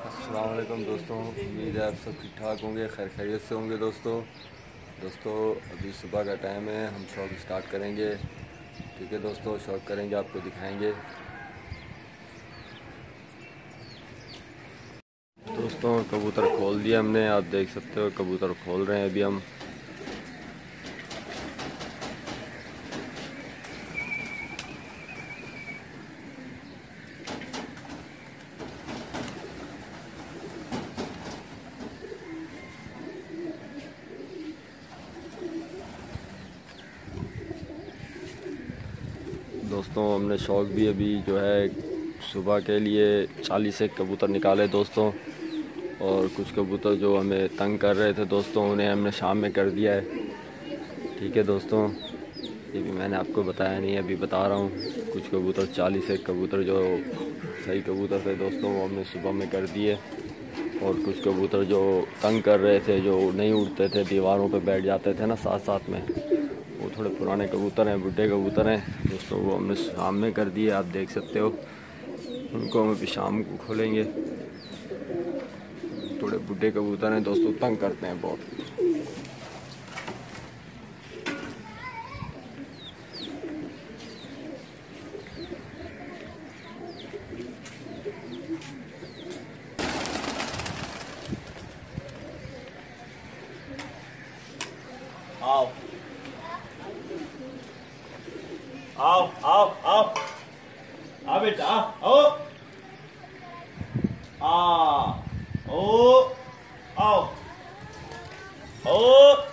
अस्सलाम वालेकुम दोस्तों, उम्मीद है आप सब ठीक ठाक होंगे, खैर खैरियत से होंगे। दोस्तों अभी सुबह का टाइम है, हम शौक स्टार्ट करेंगे। ठीक है दोस्तों, शौक करेंगे, आपको दिखाएंगे। दोस्तों कबूतर खोल दिया हमने, आप देख सकते हो कबूतर खोल रहे हैं अभी हम। दोस्तों हमने शौक भी अभी जो है सुबह के लिए 40 एक कबूतर निकाले दोस्तों, और कुछ कबूतर जो हमें तंग कर रहे थे दोस्तों उन्हें हमने शाम में कर दिया है। ठीक है दोस्तों, ये भी मैंने आपको बताया नहीं, अभी बता रहा हूँ। कुछ कबूतर 40 एक कबूतर जो सही कबूतर थे दोस्तों वो हमने सुबह में कर दिए, और कुछ कबूतर जो तंग कर रहे थे, जो नहीं उड़ते थे, दीवारों पे बैठ जाते थे ना साथ साथ में, वो थोड़े पुराने कबूतर हैं, बुढ़े कबूतर हैं दोस्तों, वो हमने शाम में कर दिए। आप देख सकते हो उनको हम अभी शाम को खोलेंगे। थोड़े बुढ़े कबूतर हैं दोस्तों, तंग करते हैं बहुत। आओ आओ आओ आओ आ बेटा आओ आ ओ आओ ओ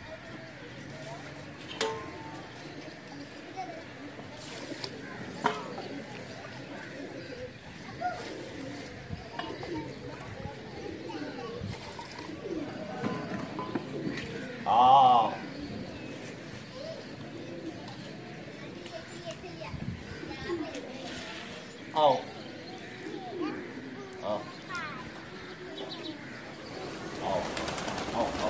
आओ आओ आओ आओ आओ आओ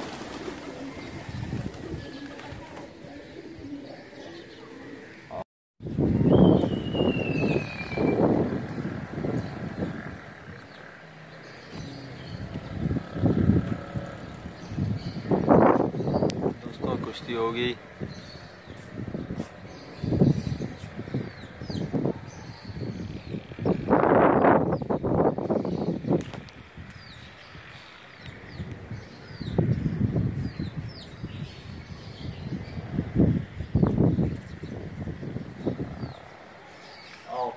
दोस्तों कुश्ती होगी। आओ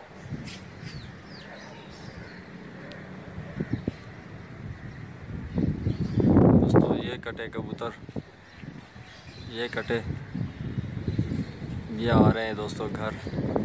दोस्तों ये कटे कबूतर, ये कटे, ये आ रहे हैं दोस्तों घर।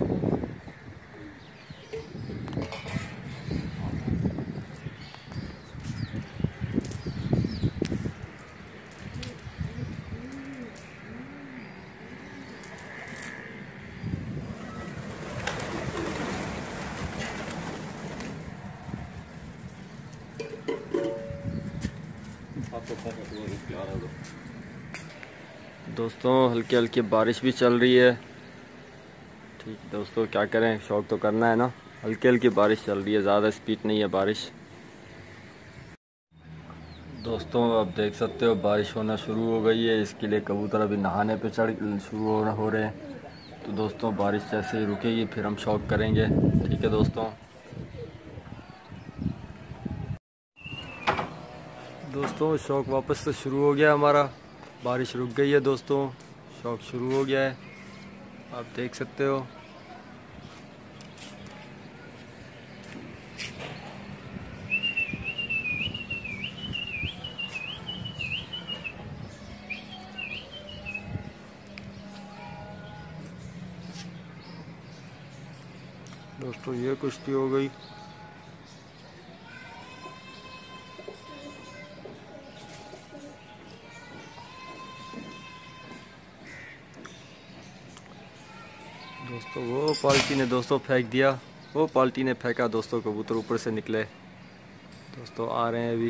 दोस्तों हल्की हल्की बारिश भी चल रही है। ठीक है दोस्तों, क्या करें, शौक तो करना है ना। हल्की हल्की बारिश चल रही है, ज़्यादा स्पीड नहीं है बारिश। दोस्तों आप देख सकते हो बारिश होना शुरू हो गई है, इसके लिए कबूतर अभी नहाने पे शुरू हो रहे हैं। तो दोस्तों बारिश जैसे ही रुकेगी फिर हम शौक करेंगे। ठीक है दोस्तों। दोस्तों शौक वापस से शुरू हो गया हमारा, बारिश रुक गई है दोस्तों, शौक शुरू हो गया है, आप देख सकते हो। दोस्तों ये कुश्ती हो गई। दोस्तों वो पाल्टी ने दोस्तों फेंक दिया, वो पाल्टी ने फेंका दोस्तों, कबूतर ऊपर से निकले। दोस्तों आ रहे हैं अभी।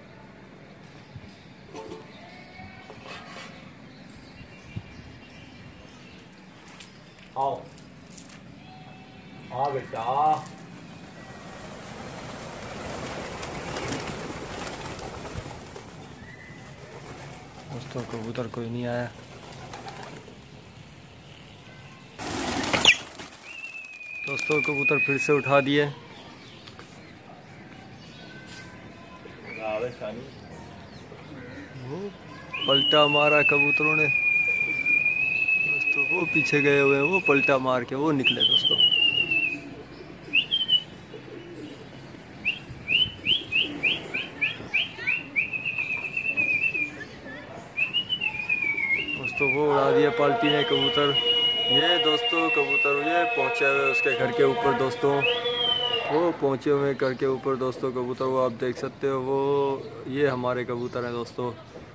आओ आ बेटा दोस्तों कबूतर कोई नहीं आया। दोस्तों कबूतर फिर से उठा दिए। वो पलटा मारा कबूतरों ने दोस्तों, वो पीछे गए हुए हैं, वो पलटा मार के वो निकले दोस्तों। दोस्तों वो उड़ा दिया पाल्टी ने कबूतर। ये दोस्तों कबूतर ये पहुंचे हुए उसके घर के ऊपर दोस्तों, वो पहुंचे हुए घर के ऊपर दोस्तों कबूतर, वो आप देख सकते हो। वो ये हमारे कबूतर हैं दोस्तों।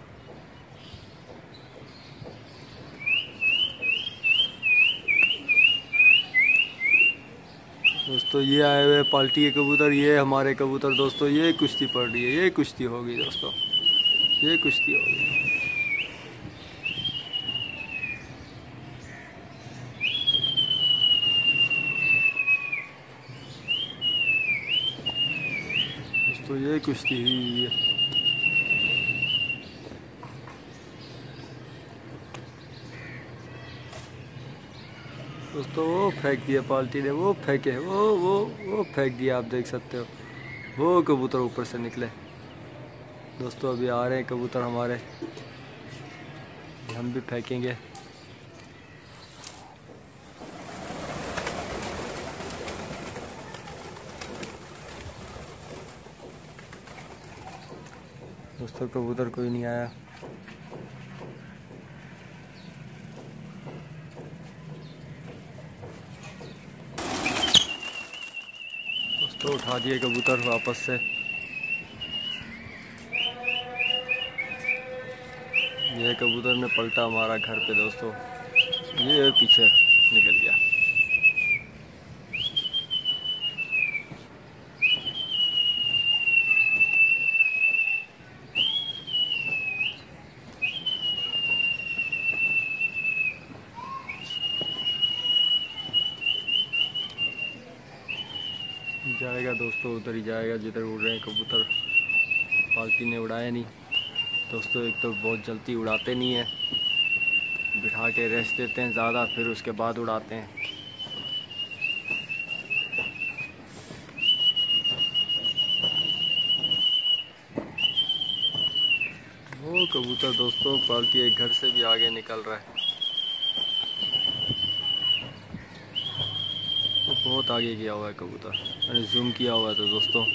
दोस्तों ये आए हुए पाल्टी के कबूतर, ये हमारे कबूतर दोस्तों। ये कुश्ती पड़ रही है, ये कुश्ती होगी दोस्तों, ये कुश्ती होगी। दोस्तों ये कुश्ती हुई है। दोस्तों वो फेंक दिया पाल्टी ने, वो फेंके, वो फेंक दिया, आप देख सकते हो। वो कबूतर ऊपर से निकले दोस्तों। अभी आ रहे हैं कबूतर हमारे, हम भी फेंकेंगे। दोस्तों कबूतर कोई नहीं आया। दोस्तों उठा दिए कबूतर वापस से। ये कबूतर ने पलटा मारा घर पे दोस्तों, ये पीछे निकल गया। जाएगा दोस्तों, उधर ही जाएगा जिधर उड़ रहे हैं कबूतर। पाल्टी ने उड़ाया नहीं दोस्तों। एक तो बहुत जल्दी उड़ाते नहीं है, बिठा के रेस्ट देते हैं ज़्यादा, फिर उसके बाद उड़ाते हैं। वो कबूतर दोस्तों पाल्टी एक घर से भी आगे निकल रहा है, वो बहुत आगे गया हुआ है कबूतर। मैंने जूम किया हुआ है तो दोस्तों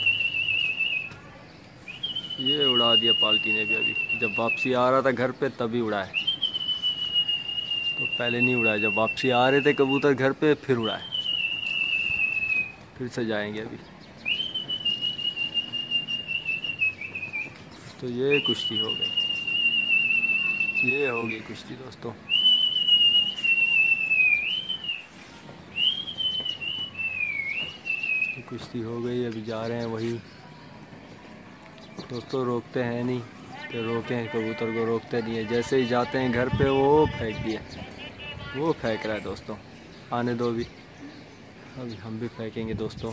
ये उड़ा दिया पाल्टी ने भी। अभी जब वापसी आ रहा था घर पे तभी उड़ाया, तो पहले नहीं उड़ाया। जब वापसी आ रहे थे कबूतर घर पे फिर उड़ाए। फिर से जाएंगे अभी। तो ये कुश्ती हो गई, ये होगी कुश्ती दोस्तों। तो कुश्ती हो गई, अभी जा रहे हैं वही दोस्तों। रोकते हैं नहीं कि रोकें, कबूतर को रोकते नहीं है। जैसे ही जाते हैं घर पे वो फेंक दिया, वो फेंक रहा है दोस्तों। आने दो अभी हम भी फेंकेंगे दोस्तों।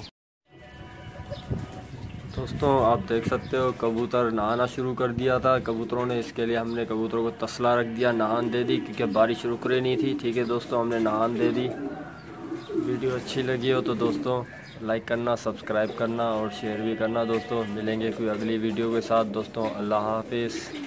दोस्तों आप देख सकते हो कबूतर नहाना शुरू कर दिया था कबूतरों ने। इसके लिए हमने कबूतरों को तसला रख दिया, नहान दे दी, क्योंकि बारिश रुक रही नहीं थी। ठीक है दोस्तों, हमने नहान दे दी। वीडियो अच्छी लगी हो तो दोस्तों लाइक करना, सब्सक्राइब करना और शेयर भी करना दोस्तों। मिलेंगे कोई अगली वीडियो के साथ दोस्तों। अल्लाह हाफिज़।